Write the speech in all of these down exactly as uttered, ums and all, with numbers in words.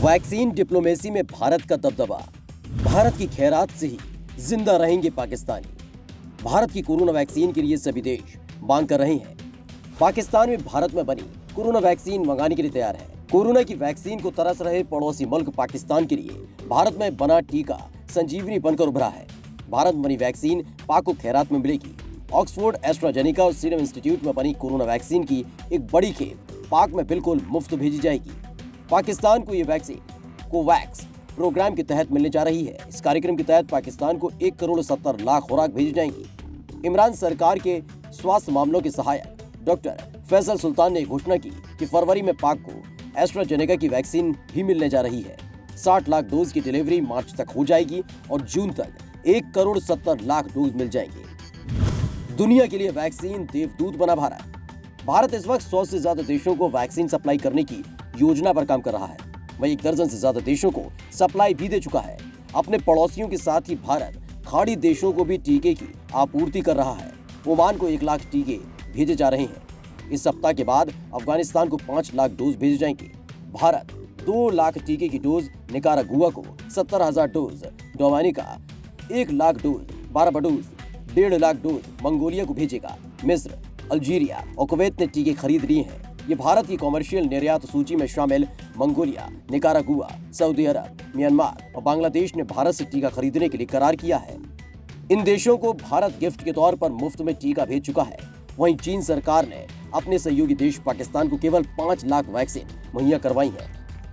Vaccine diplomacy में भारत का दबदबा। भारत की खैरात से ही जिंदा रहेंगे पाकिस्तानी। भारत की कोरोना वैक्सीन के लिए सभी देश मांग कर रहे हैं। पाकिस्तान में भारत में बनी कोरोना वैक्सीन मंगाने के लिए तैयार है। कोरोना की वैक्सीन को तरस रहे पड़ोसी मुल्क पाकिस्तान के लिए भारत में बना टीका संजीवनी बनकर उभरा है। भारत में बनी वैक्सीन पाक को खैरात में मिलेगी। ऑक्सफोर्ड, एस्ट्राजेनेका और सीरम इंस्टीट्यूट में बनी कोरोना वैक्सीन की एक बड़ी खेप पाक में बिल्कुल मुफ्त भेजी जाएगी। पाकिस्तान को ये वैक्सीन कोवैक्स प्रोग्राम के तहत मिलने जा रही है। इस कार्यक्रम के तहत पाकिस्तान को एक करोड़ सत्तर लाख खुराक भेजी जाएंगी। इमरान सरकार के स्वास्थ्य मामलों के सहायक डॉक्टर फैसल सुल्तान ने घोषणा की कि फरवरी में पाक को एस्ट्राजेनेका की वैक्सीन भी मिलने जा रही है। साठ लाख डोज की डिलीवरी मार्च तक हो जाएगी और जून तक एक करोड़ सत्तर लाख डोज मिल जाएंगे। दुनिया के लिए वैक्सीन देवदूत बना भारत। भारत इस वक्त सौ से ज्यादा देशों को वैक्सीन सप्लाई करने की योजना पर काम कर रहा है। वही एक दर्जन से ज्यादा देशों को सप्लाई भी दे चुका है। अपने पड़ोसियों के साथ ही भारत खाड़ी देशों को भी टीके की आपूर्ति कर रहा है। ओमान को एक लाख टीके भेजे जा रहे हैं। इस सप्ताह के बाद अफगानिस्तान को पांच लाख डोज भेजे जाएंगे। भारत दो लाख टीके की डोज निकारागुआ को, सत्तर हजार डोज डोमिनिका, एक लाख डोज बारबाडोस, डेढ़ लाख डोज मंगोलिया को भेजेगा। मिस्र, अल्जीरिया और कुवैत ने टीके खरीद लिए हैं। ये भारत की कॉमर्शियल निर्यात सूची में शामिल Mongolia, Nicaragua, Saudi Arab, Myanmar और बांग्लादेश ने भारत से टीका खरीदने के लिए करार किया है। इन देशों को भारत गिफ्ट के तौर पर मुफ्त में टीका भेज चुका है। वहीं चीन सरकार ने अपने सहयोगी देश पाकिस्तान को केवल पांच लाख वैक्सीन मुहैया करवाई है।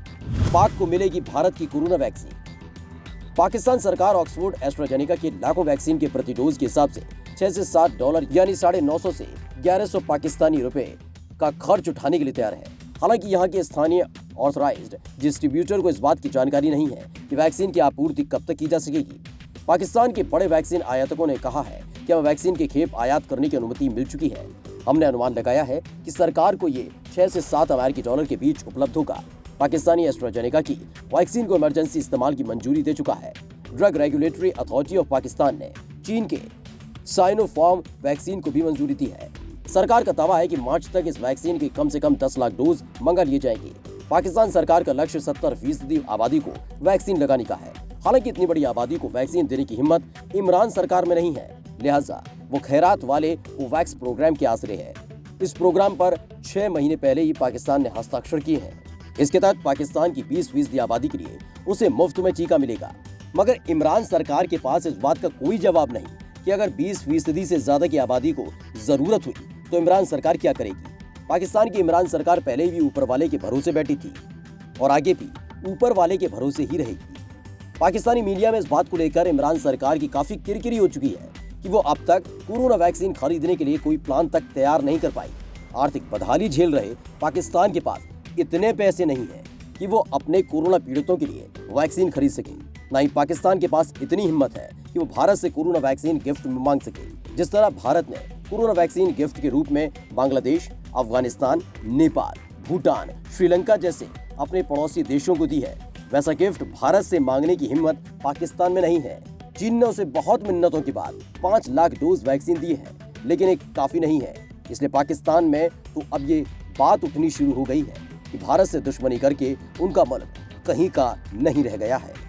पाक को मिलेगी भारत की कोरोना वैक्सीन। पाकिस्तान सरकार ऑक्सफोर्ड, एस्ट्राजेनेका के लाखों वैक्सीन के प्रति डोज के हिसाब से छह से सात डॉलर यानी साढ़े नौ सौ से ग्यारह सौ पाकिस्तानी रुपए का खर्च उठाने के लिए तैयार है। हालांकि यहाँ के स्थानीय ऑथराइज्ड डिस्ट्रीब्यूटर को इस बात की जानकारी नहीं है कि वैक्सीन की आपूर्ति कब तक की जा सकेगी। पाकिस्तान के बड़े वैक्सीन आयातकों ने कहा है कि हमें वैक्सीन की खेप आयात करने की अनुमति मिल चुकी है। हमने अनुमान लगाया है कि सरकार को ये छह से सात अमेरिकी डॉलर के बीच उपलब्ध होगा। पाकिस्तानी एस्ट्राजेनेका की वैक्सीन को इमरजेंसी इस्तेमाल की मंजूरी दे चुका है। Drug regulatory authority of Pakistan ने चीन के साइनोफार्म वैक्सीन को भी मंजूरी दी है। सरकार का दावा है कि मार्च तक इस वैक्सीन के कम से कम दस लाख डोज मंगा लिए जाएंगे। पाकिस्तान सरकार का लक्ष्य सत्तर फीसदी आबादी को वैक्सीन लगाने का है। हालांकि इतनी बड़ी आबादी को वैक्सीन देने की हिम्मत इमरान सरकार में नहीं है, लिहाजा वो खैरात वाले कोवैक्स प्रोग्राम के आसरे है। इस प्रोग्राम पर छह महीने पहले ही पाकिस्तान ने हस्ताक्षर किए हैं। इसके तहत पाकिस्तान की बीस फीसदी आबादी के लिए उसे मुफ्त में टीका मिलेगा। मगर इमरान सरकार के पास इस बात का कोई जवाब नहीं कि अगर बीस फीसदी से ज्यादा की आबादी को जरूरत हुई तो इमरान सरकार क्या करेगी। पाकिस्तान की इमरान सरकार पहले भी ऊपर वाले के भरोसे बैठी थी और आगे भी ऊपर वाले के भरोसे ही रहेगी। पाकिस्तानी मीडिया में इस बात को लेकर इमरान सरकार की काफी किरकिरी हो चुकी है कि वो अब तक कोरोना वैक्सीन खरीदने के लिए कोई प्लान तक तैयार नहीं कर पाई। आर्थिक बदहाली झेल रहे पाकिस्तान के पास इतने पैसे नहीं है कि वो अपने कोरोना पीड़ितों के लिए वैक्सीन खरीद सके। ना ही पाकिस्तान के पास इतनी हिम्मत है कि वो भारत से कोरोना वैक्सीन गिफ्ट में मांग सके। जिस तरह भारत ने कोरोना वैक्सीन गिफ्ट के रूप में बांग्लादेश, अफगानिस्तान, नेपाल, भूटान, श्रीलंका जैसे अपने पड़ोसी देशों को दी है, वैसा गिफ्ट भारत से मांगने की हिम्मत पाकिस्तान में नहीं है। चीन ने उसे बहुत मिन्नतों के बाद पांच लाख डोज वैक्सीन दी है, लेकिन एक काफी नहीं है। इसलिए पाकिस्तान में तो अब ये बात उठनी शुरू हो गई है कि भारत से दुश्मनी करके उनका मुल्क कहीं का नहीं रह गया है।